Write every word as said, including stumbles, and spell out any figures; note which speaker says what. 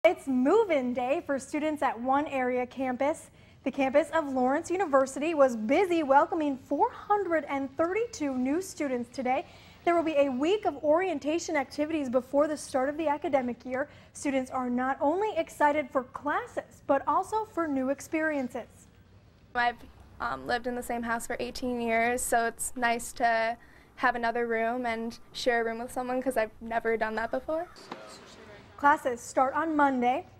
Speaker 1: It's move-in day for students at one area campus. The campus of Lawrence University was busy welcoming four hundred thirty-two new students today. There will be a week of orientation activities before the start of the academic year. Students are not only excited for classes, but also for new experiences.
Speaker 2: I've um, lived in the same house for eighteen years, so it's nice to have another room and share a room with someone because I've never done that before.
Speaker 1: Classes start on Monday.